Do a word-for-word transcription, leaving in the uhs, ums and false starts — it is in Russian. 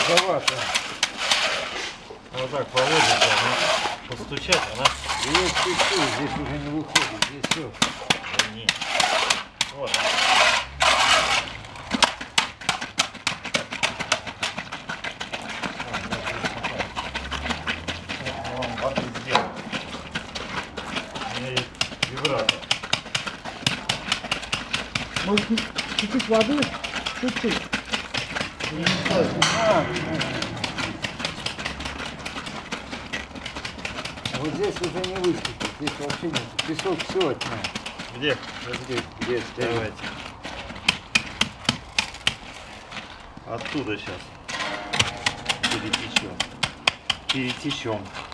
Туговато. Вот так положить, она постучать, она... Здесь чуть-чуть, здесь уже не выходит, здесь все. Не. Вот. Воды сделал. У меня есть вибратор. Может, чуть-чуть воды? Чуть-чуть. Вот здесь уже не выступит, здесь вообще нет. Песок все отнял. Где? Где, где стоит? Давайте. Оттуда сейчас перетечем. Перетечем.